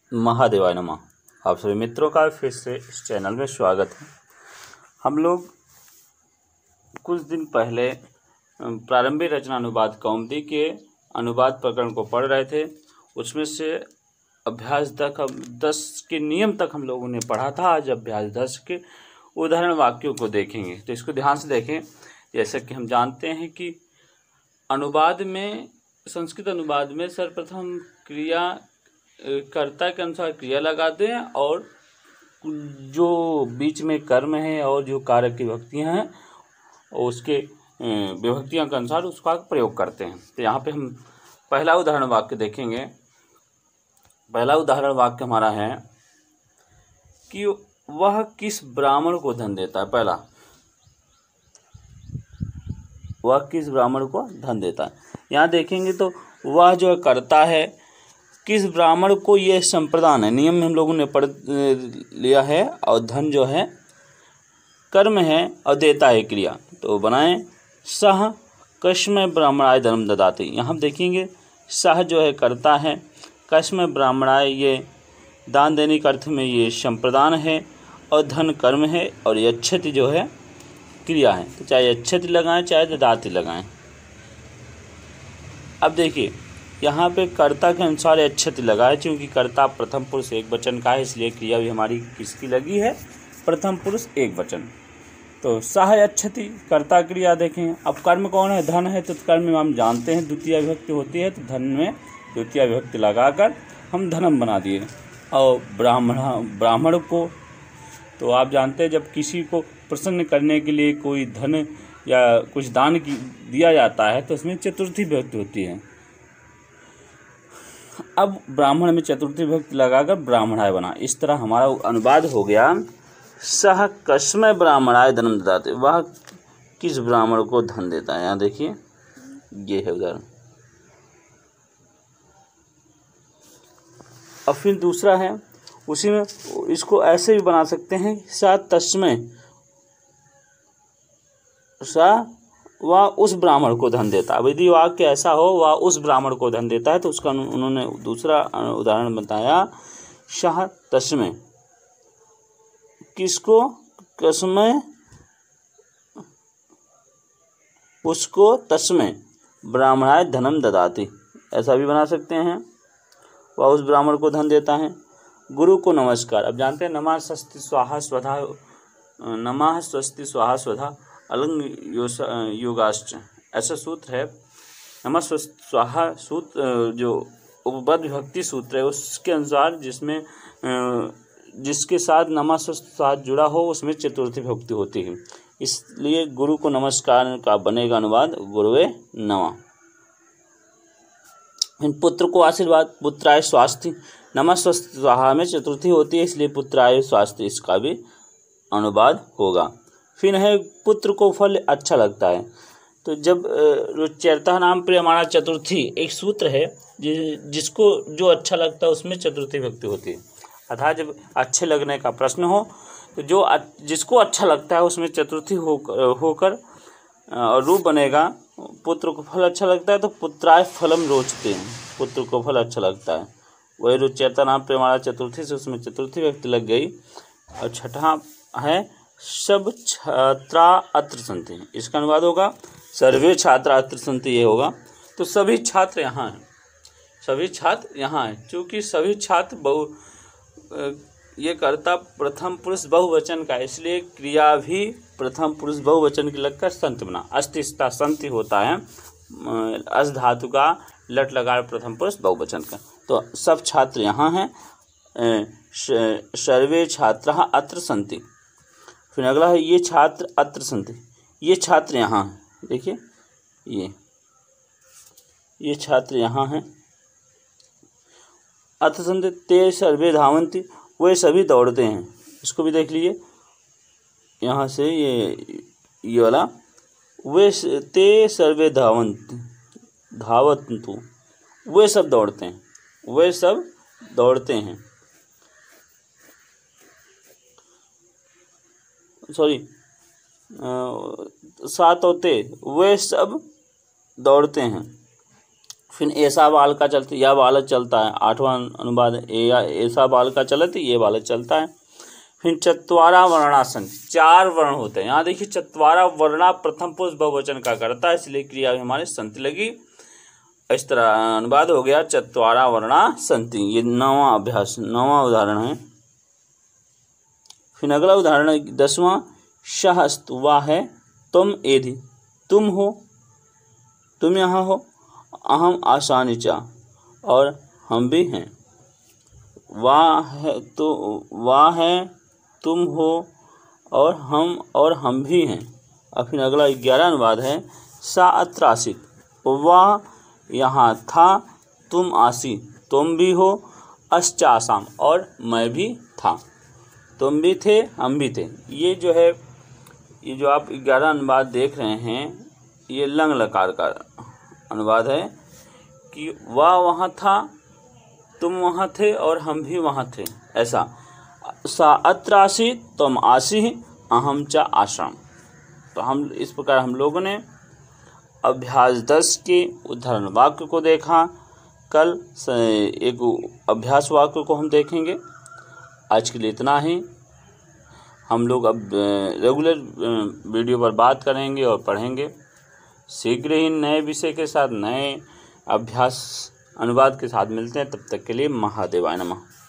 महादेवाय नमः। आप सभी मित्रों का फिर से इस चैनल में स्वागत है। हम लोग कुछ दिन पहले प्रारंभिक रचना अनुवाद कौमुदी के अनुवाद प्रकरण को पढ़ रहे थे। उसमें से अभ्यास 10 के नियम तक हम लोगों ने पढ़ा था। आज अभ्यास 10 के उदाहरण वाक्यों को देखेंगे, तो इसको ध्यान से देखें। जैसा कि हम जानते हैं कि अनुवाद में, संस्कृत अनुवाद में सर्वप्रथम क्रिया कर्ता के अनुसार क्रिया लगाते हैं और जो बीच में कर्म है और जो कारक की विभक्तियाँ हैं उसके विभक्तियों के अनुसार उसका प्रयोग करते हैं। तो यहाँ पे हम पहला उदाहरण वाक्य देखेंगे। पहला उदाहरण वाक्य हमारा है कि वह किस ब्राह्मण को धन देता है। पहला, वह किस ब्राह्मण को धन देता है। यहाँ देखेंगे तो वह जो है कर्ता है, किस ब्राह्मण को ये संप्रदान है। नियम में हम लोगों ने पढ़ लिया है, और धन जो है कर्म है और देता है क्रिया। तो बनाएं सह कस्मै ब्राह्मणाय धनम ददाति। यहाँ देखेंगे सह जो है कर्ता है, कस्मै ब्राह्मणाय ये दान देने के अर्थ में ये संप्रदान है, और धन कर्म है, और यच्छति जो है क्रिया है। तो चाहे यच्छति लगाएं चाहे ददाति लगाएं। अब देखिए यहाँ पे कर्ता के अनुसार यच्छति लगा है, क्योंकि कर्ता प्रथम पुरुष एक वचन का है, इसलिए क्रिया भी हमारी किसकी लगी है, प्रथम पुरुष एक वचन। तो सह यच्छति कर्ता क्रिया देखें। अब कर्म कौन है, धन है, तो कर्म में हम जानते हैं द्वितीय विभक्ति होती है, तो धन में द्वितीय विभक्ति लगाकर हम धनम बना दिए। और ब्राह्मण को तो आप जानते हैं जब किसी को प्रसन्न करने के लिए कोई धन या कुछ दान दिया जाता है तो उसमें चतुर्थी विभक्ति होती है। अब ब्राह्मण में चतुर्थी विभक्ति लगाकर ब्राह्मणाय बना। इस तरह हमारा अनुवाद हो गया सह कस्मै ब्राह्मणाय धनम ददाति। वह किस ब्राह्मण को धन देता है। यहाँ देखिए ये है उदाहरण। अब फिर दूसरा है, उसी में इसको ऐसे भी बना सकते हैं स तस्मै, वह उस ब्राह्मण को धन देता है। यदि वाक्य ऐसा हो वह उस ब्राह्मण को धन देता है, तो उसका उन्होंने दूसरा उदाहरण बताया शाह तस्मै। किसको, कस्मै, उसको तस्मै ब्राह्मणाय धनम ददाति। ऐसा भी बना सकते हैं, वह उस ब्राह्मण को धन देता है। गुरु को नमस्कार। अब जानते हैं नमः स्वस्ति स्वाहा स्वधा, नमः स्वस्ति स्वाहा स्वधा अलंग योगाश्च, ऐसा सूत्र है। नमः स्वस्ति स्वाहा सूत्र जो उपपद विभक्ति सूत्र है, उसके अनुसार जिसमें जिसके साथ नमः स्वस्ति स्वाहा जुड़ा हो उसमें चतुर्थी विभक्ति होती है। इसलिए गुरु को नमस्कार का बनेगा अनुवाद गुरुवे नमः। पुत्र को आशीर्वाद, पुत्राय स्वास्थ्य। नमः स्वस्ति स्वाहा में चतुर्थी होती है, इसलिए पुत्राय स्वास्थ्य इसका भी अनुवाद होगा। फिर है पुत्र को फल अच्छा लगता है। तो जब रुच्यर्ता नाम प्रिय हमारा चतुर्थी एक सूत्र है, जिसको जो अच्छा लगता है उसमें चतुर्थी विभक्ति होती है। अर्थात जब अच्छे लगने का प्रश्न हो तो जो जिसको अच्छा लगता है उसमें चतुर्थी होकर और रूप बनेगा। पुत्र को फल अच्छा लगता है तो पुत्राय फलम रोचते हैं, पुत्र को फल अच्छा लगता है। वही रुच्यर्ता नाम प्रिय हमारा चतुर्थी से उसमें चतुर्थी विभक्ति लग गई। और छठा है सब छात्रा अत्र सन्ति। इसका अनुवाद होगा सर्वे छात्रा अत्र सन्ति, ये होगा। तो सभी छात्र यहाँ हैं, सभी छात्र यहाँ हैं। चूँकि सभी छात्र ये कर्ता प्रथम पुरुष बहुवचन का, इसलिए क्रिया भी प्रथम पुरुष बहुवचन की लगकर संत बना। अस्तिस्ता संति होता है अस धातु का लट लगा प्रथम पुरुष बहुवचन का। तो सब छात्र यहाँ हैं, सर्वे छात्राः अत्र सन्ति। फिर अगला है ये छात्र अत्र सन्ति, ये छात्र यहाँ हैं। देखिए ये छात्र यहाँ हैं। अत्र सन्ति ते सर्वे धावन्ति, वे सभी दौड़ते हैं। इसको भी देख लीजिए यहाँ से ये वाला, वे ते सर्वे धावन्तु, वे सब दौड़ते हैं, वे सब दौड़ते हैं। सॉरी, सात होते, वे सब दौड़ते हैं। फिर ऐसा बालका चलती, यह बालक चलता है। 8वां अनुवाद ऐसा बालका चलती, ये बालक चलता है। फिर चत्वारा वर्णा सन्ति, 4 वर्ण होते हैं। यहाँ देखिए चत्वारा वर्णा प्रथम पुरुष बहुवचन का करता है, इसलिए क्रिया भी हमारी सन्ति लगी। इस तरह अनुवाद हो गया चत्वारा वर्णा सन्ति। ये 9वां अभ्यास, 9वां उदाहरण है। फिर अगला उदाहरण 10वां, सहस्तु, वह है, तुम एधि, तुम हो, तुम यहाँ हो, अहम आसानी चा, और हम भी हैं। वह है तो, वह है, तुम हो, और हम भी हैं। और फिर अगला 11 अनुवाद है, सा अत्र आसीत्, वह यहाँ था, तुम आसी, तुम भी हो, अस्च आसाम, और मैं भी था। तुम भी थे, हम भी थे। ये जो है, ये जो आप 11 अनुवाद देख रहे हैं, ये लंग लकार का अनुवाद है कि वह वहाँ था, तुम वहाँ थे, और हम भी वहाँ थे। ऐसा सा अत्र आसीत्, तुम आसी, अहम च आसाम। तो हम इस प्रकार हम लोगों ने अभ्यास 10 के उदाहरण वाक्य को देखा। कल एक अभ्यास वाक्य को हम देखेंगे। आज के लिए इतना ही। हम लोग अब रेगुलर वीडियो पर बात करेंगे और पढ़ेंगे। शीघ्र ही नए विषय के साथ, नए अभ्यास अनुवाद के साथ मिलते हैं। तब तक के लिए महादेवाय नमः।